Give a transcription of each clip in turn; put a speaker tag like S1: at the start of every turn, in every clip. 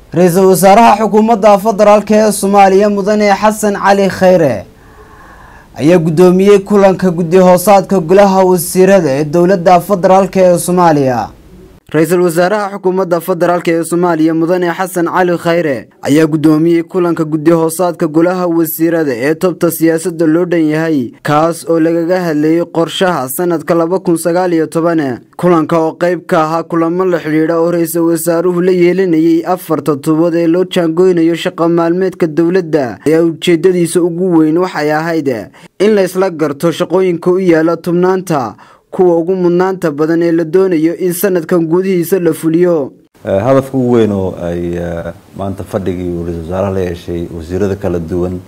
S1: رئيس وزراء حكومة فدرالك الصومالية مدن حسن علي خيره ayaa gudoomiyay kulanka guddi hoosaadka golaha wasiirada ee dawladda federaalka ee Soomaaliya. Ra'iisul Wasaaraha Xukuumadda Federaalka ee Soomaaliya Mudane Xasan Cali Khayre ayaa gudoomiyay kulanka guddi hoosaadka golaha wasiirada ee tobta siyaasadda loo dhan yahay kaas oo lagaga hadlayay qorshaha sanadka 2019 kulanka oo qayb ka ah kulamo la xiriira oo ra'iisul wasaaruhu la yeelanayay afar toddobaad ee loo jaangooynayo shaqo maalmeedka dawladda ayaa ujeedadiisa ugu weyn waxay ahayd in la isla garto shaqooyinka u yaala tubnaanta kuwa ugu mudnaanta badan ee la doonayo in sanadkan gudihiisa la fuliyo.
S2: hadafka ugu weyn oo ay maanta fadhigii ra'iisul wasaaraha la yeeshay wasiirada kala duwan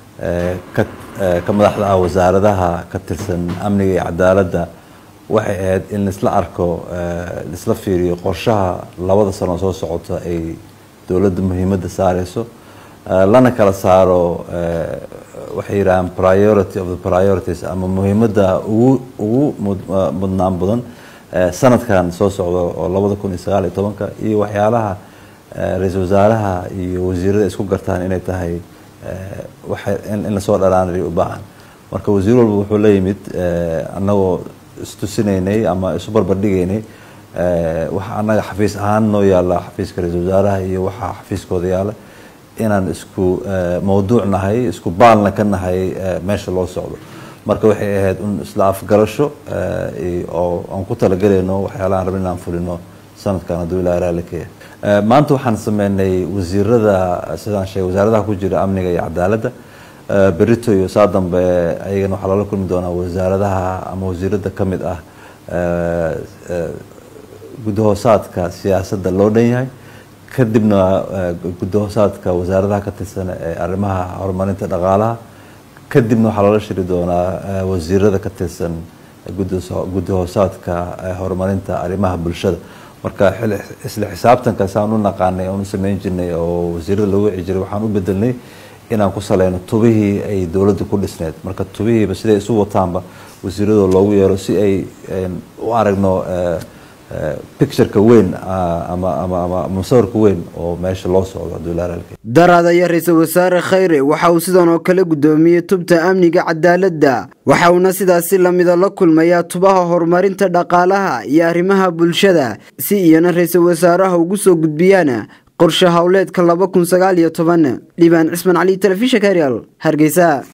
S2: ka madaxda ah wasaaradaha ka tirsan amniga iyo cadaaladda waxay ahayd in isla arko isla fiiriyo qorshaha labada sano soo socota ay dawladda muhiimadda saarayso lana kala saaro waxay yiraahdaan priority of the priorities ama muhiimadda ugu mudnaan badan sanadkan soo socda oo 2019 iyo waxyaalaha ra'iisul wasaaraha iyo wasiirada isku gartaan inay tahay waxa in la soo dharaanay u baahan marka wasiir walba wuxuu la yimid annagoo istusineynay ama isu barbardhigeynay waxa annaga xafiis ahaan noo yaala xafiiska ra'iisul wasaaraha iyo waxa xafiiskooda yaala inaan isku mawduuc nahay isku baalna ka nahay meesha loo socdo marka waxay ahayd in isla afgarasho oo aan ku talagaleyno waxyaalaha rabin inaan fulino sanadkan haduu ilaa raalliga maanta waxaan sameynay wasiirada sidaan sheegay wasaaradaha ku jira amniga iyo cadaaladda berito iyo saadambe ayagana waxa la kulmi doonaa wasaaradaha ama wasiirada kamid ah guddi hoosaadka siyaasadda loo dhan yahay kadibna guddi hoosaadka wasaaradaha ka tirsan ee arrimaha horumarinta dhaqaalaha kadibna waxa la shiri doonaa wasiirada ka tirsan guddi hoosaadka horumarinta arrimaha bulshada marka isla xisaabtanka saan u naqaanay oo sameyn jirnay oo wasiirada lagu wixii jiray waxaan u bedelnay inaan ku saleyno tubihii ay dawladda ku dhisneed marka tubihiiba siday isu wataanba wasiirada loogu yeero si ay u aragno picture-ka weyn ama musawirka weyn oo meesha loo socdo dawladda
S1: daraadaya ra'iisul wasaare Khayre waxa uu sidoo kale gudoomiyay tubta amniga cadaaladda waxa uu sidaas la mid ah la kulmaya tubaha horumarinta dhaqaalaha iyo arrimaha bulshada si iyana ra'iisul wasaaraha ugu soo gudbiyana qorshe hawleedka 2019 Liban Ismaan Ali telefishinka Real Hargeysa.